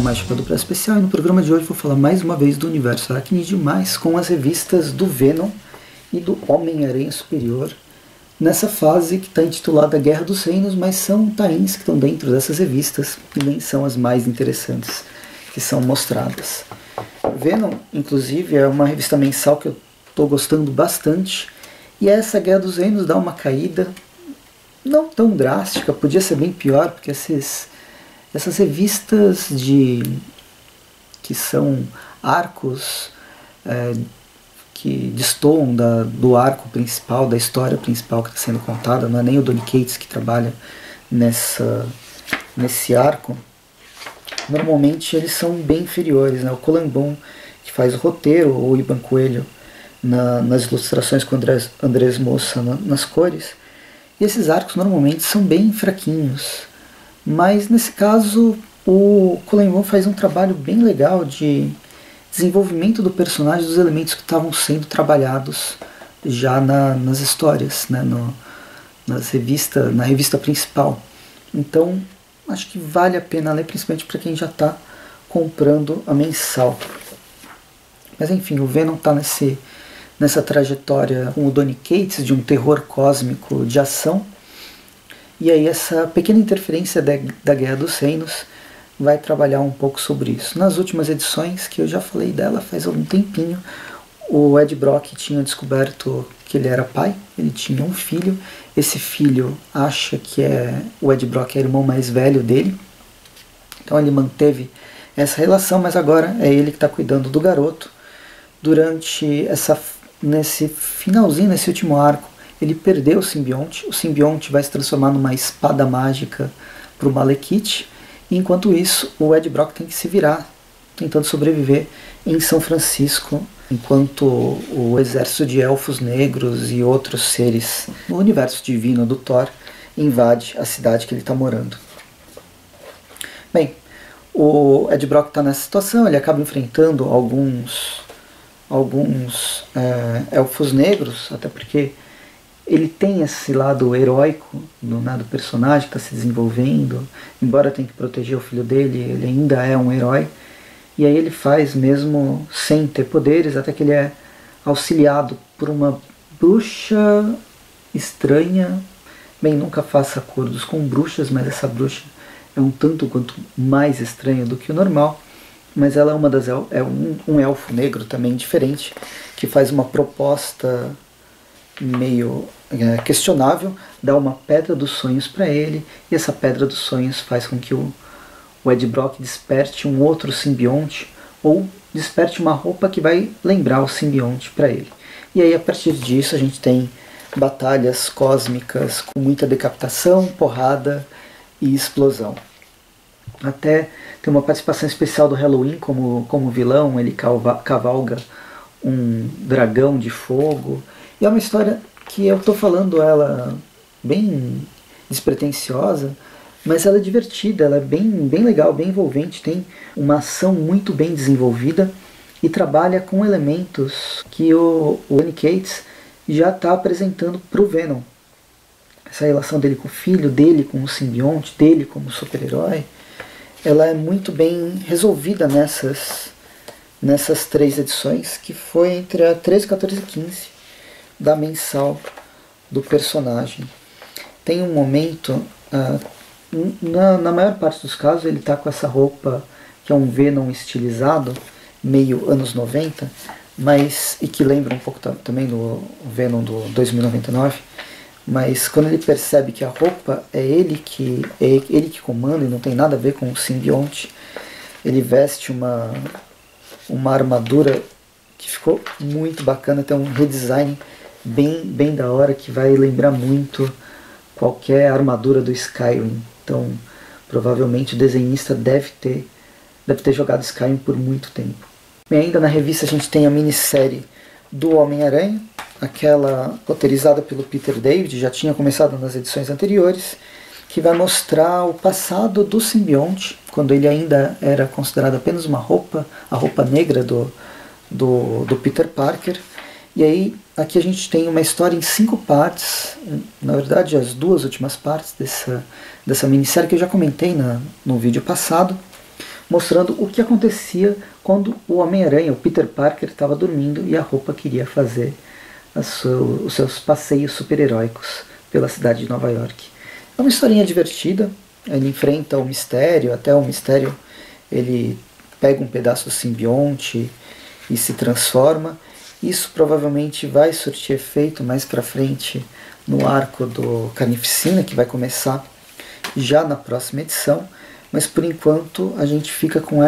Mágica do Brasil Especial, e no programa de hoje vou falar mais uma vez do universo Aracnídeo, mas com as revistas do Venom e do Homem-Aranha Superior, nessa fase que está intitulada Guerra dos Reinos, mas são tie-ins que estão dentro dessas revistas e nem são as mais interessantes que são mostradas. Venom, inclusive, é uma revista mensal que eu estou gostando bastante, e essa Guerra dos Reinos dá uma caída não tão drástica, podia ser bem pior, porque essas revistas que são arcos que destoam do arco principal, da história principal que está sendo contada, não é nem o Donny Cates que trabalha nesse arco, normalmente eles são bem inferiores, né? O Cullen Bunn, que faz o roteiro, ou o Iban Coelho nas ilustrações com Andrés Mossa nas cores, e esses arcos normalmente são bem fraquinhos. Mas nesse caso o Cullen Bunn faz um trabalho bem legal de desenvolvimento do personagem, dos elementos que estavam sendo trabalhados já nas histórias, né, na revista principal. Então acho que vale a pena ler, principalmente para quem já está comprando a mensal. Mas enfim, o Venom está nessa trajetória com o Donny Cates de um terror cósmico de ação. E aí essa pequena interferência da Guerra dos Reinos vai trabalhar um pouco sobre isso. Nas últimas edições, que eu já falei dela faz algum tempinho, o Ed Brock tinha descoberto que ele era pai, ele tinha um filho. Esse filho acha que o Ed Brock é o irmão mais velho dele. Então ele manteve essa relação, mas agora é ele que está cuidando do garoto. Nesse finalzinho, nesse último arco, ele perdeu o simbionte vai se transformar numa espada mágica para o Malekith, e enquanto isso o Ed Brock tem que se virar, tentando sobreviver em São Francisco, enquanto o exército de elfos negros e outros seres no universo divino do Thor invade a cidade que ele está morando. Bem, o Ed Brock está nessa situação, ele acaba enfrentando alguns elfos negros, até porque ele tem esse lado heróico do personagem que está se desenvolvendo, embora tenha que proteger o filho dele, ele ainda é um herói, e aí ele faz mesmo sem ter poderes, até que ele é auxiliado por uma bruxa estranha. Bem, nunca faça acordos com bruxas, mas essa bruxa é um tanto quanto mais estranha do que o normal, mas ela é um elfo negro também diferente, que faz uma proposta meio questionável, dá uma pedra dos sonhos para ele, e essa pedra dos sonhos faz com que o Ed Brock desperte um outro simbionte, ou desperte uma roupa que vai lembrar o simbionte para ele. E aí a partir disso a gente tem batalhas cósmicas com muita decapitação, porrada e explosão. Até tem uma participação especial do Halloween como vilão, ele cavalga um dragão de fogo. E é uma história que eu estou falando ela bem despretensiosa, mas ela é divertida, ela é bem legal, bem envolvente, tem uma ação muito bem desenvolvida e trabalha com elementos que o Donny Cates já está apresentando para o Venom. Essa relação dele com o filho, dele com o simbionte, dele como super-herói, ela é muito bem resolvida nessas 3 edições, que foi entre a 13, 14 e 15 da mensal do personagem. Tem um momento, na maior parte dos casos, ele está com essa roupa que é um Venom estilizado, meio anos 90, e que lembra um pouco também do Venom do 2099, mas quando ele percebe que a roupa é ele que comanda e não tem nada a ver com o simbionte, ele veste uma armadura que ficou muito bacana, tem um redesign bem da hora, que vai lembrar muito qualquer armadura do Skyrim. Então provavelmente o desenhista deve ter jogado Skyrim por muito tempo. E ainda na revista a gente tem a minissérie do Homem-Aranha, aquela roteirizada pelo Peter David, já tinha começado nas edições anteriores, que vai mostrar o passado do simbionte, quando ele ainda era considerado apenas uma roupa, a roupa negra do Peter Parker. E aí aqui a gente tem uma história em 5 partes, na verdade as 2 últimas partes dessa minissérie que eu já comentei no vídeo passado, mostrando o que acontecia quando o Homem-Aranha, o Peter Parker, estava dormindo e a roupa queria fazer os seus passeios super-heróicos pela cidade de Nova York. É uma historinha divertida, ele enfrenta o mistério, até o mistério ele pega um pedaço do simbionte e se transforma. Isso provavelmente vai surtir efeito mais pra frente no arco do Carnificina, que vai começar já na próxima edição, mas por enquanto a gente fica com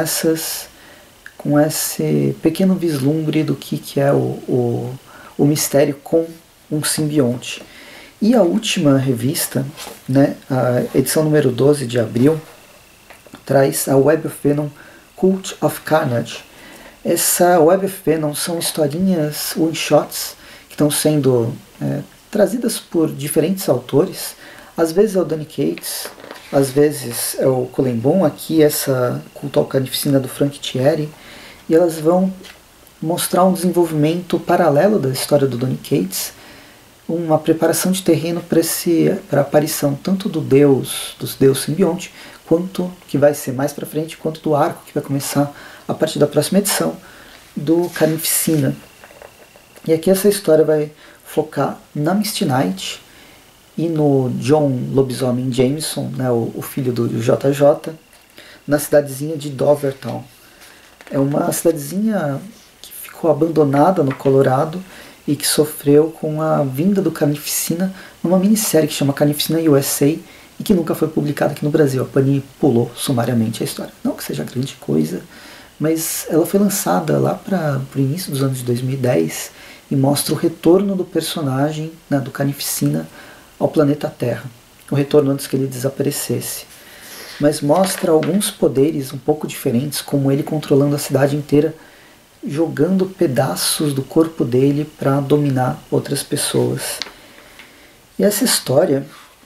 esse pequeno vislumbre do que é o mistério com um simbionte. E a última revista, né, a edição número 12 de abril, traz a Web of Venom Cult of Carnage. Essa Web of Venom são historinhas one-shots que estão sendo trazidas por diferentes autores. Às vezes é o Donny Cates, às vezes é o Cullen Bunn, aqui essa Culto ao Carnificina do Frank Thierry, e elas vão mostrar um desenvolvimento paralelo da história do Donny Cates, uma preparação de terreno para a aparição tanto do deus simbionte, quanto que vai ser mais para frente, quanto do arco que vai começar a partir da próxima edição do Carnificina. E aqui essa história vai focar na Misty Knight e no John Lobisomem Jameson, né, o filho do JJ, na cidadezinha de Dovertown. É uma cidadezinha que ficou abandonada no Colorado e que sofreu com a vinda do Carnificina numa minissérie que chama Carnificina USA e que nunca foi publicada aqui no Brasil. A Panini pulou sumariamente a história. Não que seja grande coisa, mas ela foi lançada lá para o início dos anos de 2010 e mostra o retorno do personagem, né, do Carnificina ao planeta Terra. O retorno antes que ele desaparecesse. Mas mostra alguns poderes um pouco diferentes, como ele controlando a cidade inteira, jogando pedaços do corpo dele para dominar outras pessoas. E essa história,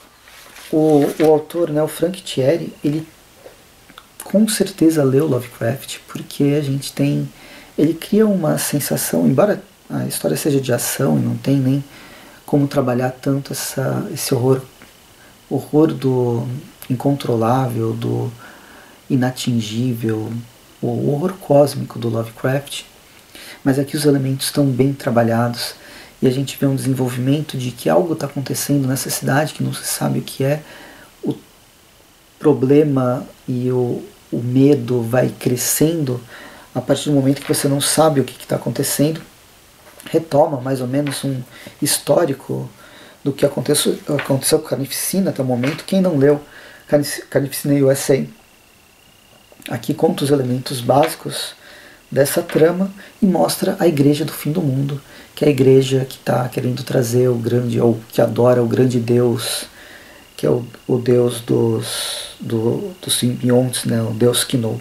o autor, né, o Frank Thierry, ele com certeza leu Lovecraft, porque a gente tem... Ele cria uma sensação, embora a história seja de ação e não tem nem como trabalhar tanto esse horror do incontrolável, do inatingível, o horror cósmico do Lovecraft, mas aqui os elementos estão bem trabalhados e a gente vê um desenvolvimento de que algo está acontecendo nessa cidade que não se sabe o que é, o problema e o medo vai crescendo a partir do momento que você não sabe o que está acontecendo. Retoma mais ou menos um histórico do que aconteceu com Carnificina até o momento. Quem não leu Carnificina USA, aqui conta os elementos básicos dessa trama e mostra a igreja do fim do mundo, que é a igreja que está querendo trazer o grande, ou que adora o grande deus, que é o deus dos simbiontes, né, o deus Kino.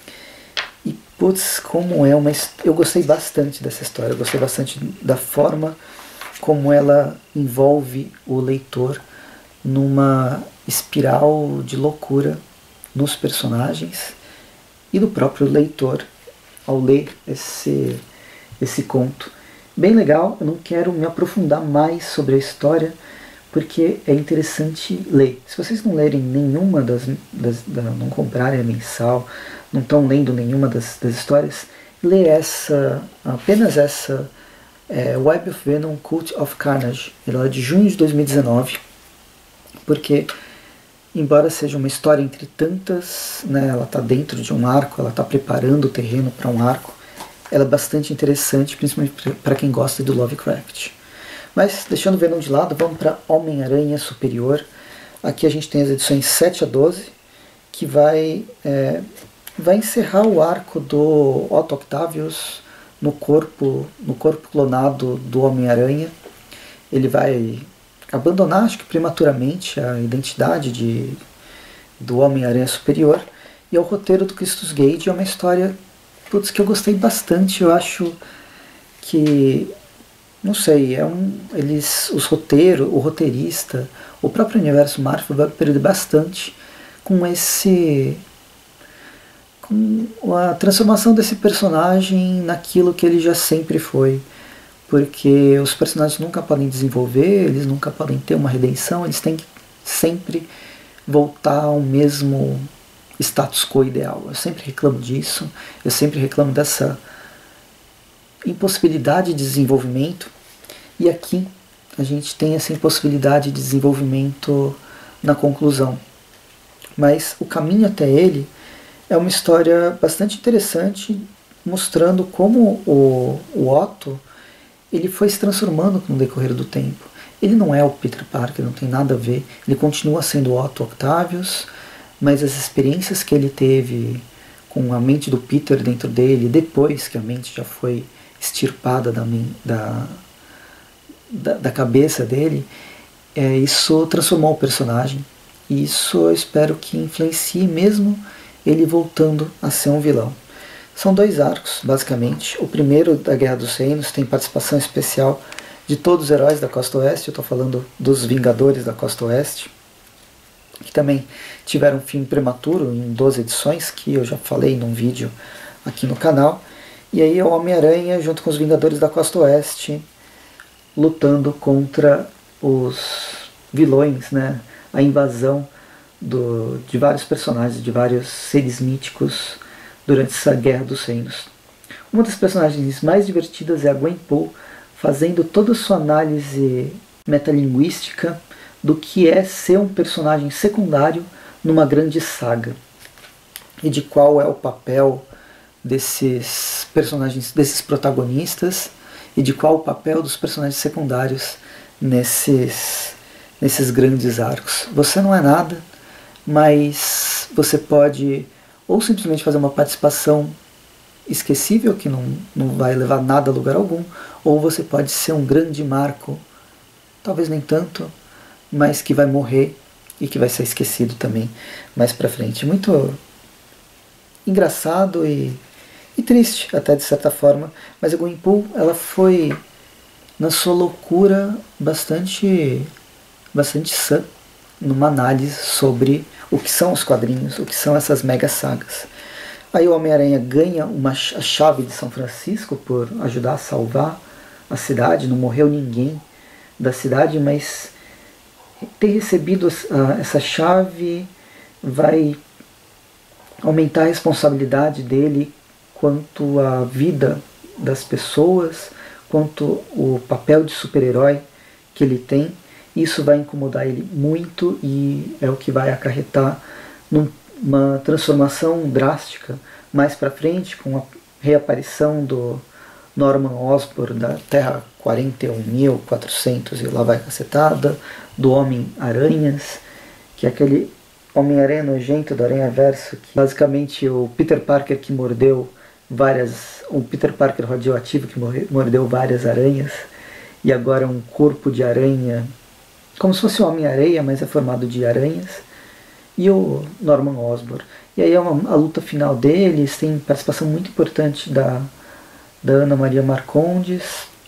E putz, como é uma... Eu gostei bastante dessa história, eu gostei bastante da forma como ela envolve o leitor numa espiral de loucura nos personagens e do próprio leitor ao ler esse conto. Bem legal, eu não quero me aprofundar mais sobre a história, porque é interessante ler. Se vocês não lerem nenhuma não comprarem a mensal, não estão lendo nenhuma das histórias, lê apenas essa Web of Venom Cult of Carnage. Ela é de junho de 2019, porque embora seja uma história entre tantas, né, ela está dentro de um arco, ela está preparando o terreno para um arco, ela é bastante interessante, principalmente para quem gosta do Lovecraft. Mas, deixando o Venom de lado, vamos para Homem-Aranha Superior. Aqui a gente tem as edições 7 a 12, que vai encerrar o arco do Otto Octavius no corpo clonado do Homem-Aranha. Ele vai abandonar, acho que prematuramente, a identidade do Homem-Aranha Superior. E o roteiro do Christos Gage é uma história que eu gostei bastante. Eu acho que... não sei, o roteirista, o próprio universo Marvel vai perder bastante com a transformação desse personagem naquilo que ele já sempre foi. Porque os personagens nunca podem desenvolver, eles nunca podem ter uma redenção, eles têm que sempre voltar ao mesmo status quo ideal. Eu sempre reclamo disso, eu sempre reclamo dessa impossibilidade de desenvolvimento, e aqui a gente tem essa impossibilidade de desenvolvimento na conclusão. Mas o caminho até ele é uma história bastante interessante, mostrando como o Otto ele foi se transformando com o decorrer do tempo. Ele não é o Peter Parker, não tem nada a ver. Ele continua sendo o Otto Octavius, mas as experiências que ele teve com a mente do Peter dentro dele, depois que a mente já foi extirpada da cabeça dele, isso transformou o personagem. E isso eu espero que influencie mesmo ele voltando a ser um vilão. São 2 arcos, basicamente. O primeiro, da Guerra dos Reinos, tem participação especial de todos os heróis da Costa Oeste. Eu estou falando dos Vingadores da Costa Oeste, que também tiveram um fim prematuro em 12 edições, que eu já falei num vídeo aqui no canal. E aí é o Homem-Aranha junto com os Vingadores da Costa Oeste lutando contra os vilões, né? A invasão de vários personagens, de vários seres míticos durante essa Guerra dos Reinos. Uma das personagens mais divertidas é a Gwenpool, fazendo toda a sua análise metalinguística do que é ser um personagem secundário numa grande saga, e de qual é o papel desses personagens, desses protagonistas, e de qual o papel dos personagens secundários nesses grandes arcos. Você não é nada, mas você pode ou simplesmente fazer uma participação esquecível, que não vai levar nada a lugar algum, ou você pode ser um grande marco, talvez nem tanto, mas que vai morrer e que vai ser esquecido também mais pra frente. Muito engraçado e triste, até de certa forma, mas a Gwenpool, ela foi, na sua loucura, bastante sã, numa análise sobre o que são os quadrinhos, o que são essas mega sagas. Aí o Homem-Aranha ganha a chave de São Francisco por ajudar a salvar a cidade. Não morreu ninguém da cidade, mas ter recebido essa chave vai aumentar a responsabilidade dele quanto à vida das pessoas, quanto o papel de super-herói que ele tem. Isso vai incomodar ele muito e é o que vai acarretar numa transformação drástica mais para frente, com a reaparição do Norman Osborn da Terra 41.400 e lá vai cacetada, do Homem-Aranhas, que é aquele Homem-Aranha nojento do Aranha-Verso, que basicamente o Peter Parker que mordeu o Peter Parker radioativo que mordeu várias aranhas, e agora é um corpo de aranha, como se fosse o Homem-Areia, mas é formado de aranhas, e o Norman Osborn. E aí a luta final deles tem participação muito importante da Ana Maria Marcondes,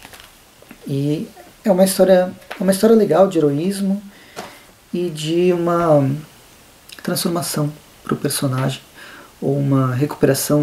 e é uma história legal de heroísmo e de uma transformação para o personagem, ou uma recuperação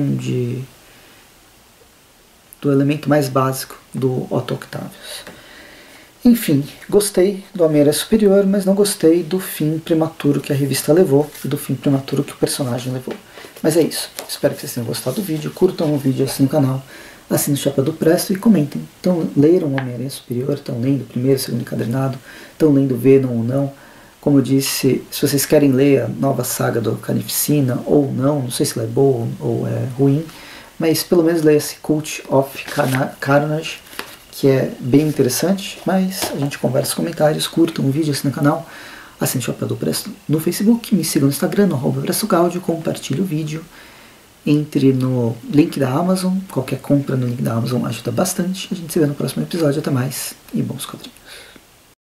do elemento mais básico do Otto Octavius. Enfim, gostei do Homem-Aranha Superior, mas não gostei do fim prematuro que a revista levou e do fim prematuro que o personagem levou. Mas é isso. Espero que vocês tenham gostado do vídeo. Curtam o vídeo, assinem o canal, assinem o Chapéu do Presto e comentem. Então, leram o Homem-Aranha Superior? Estão lendo o primeiro, segundo encadernado? Estão lendo Venom ou não? Como eu disse, se vocês querem ler a nova saga do Carnificina ou não sei se ela é boa ou é ruim, mas pelo menos leia esse Cult of Carnage, que é bem interessante, mas a gente conversa nos comentários, curtam o vídeo, assinem o canal, assinem o Chapéu do Presto no Facebook, me sigam no Instagram, no @PrestoGaudio, compartilhe o vídeo, entre no link da Amazon, qualquer compra no link da Amazon ajuda bastante. A gente se vê no próximo episódio, até mais e bons quadrinhos.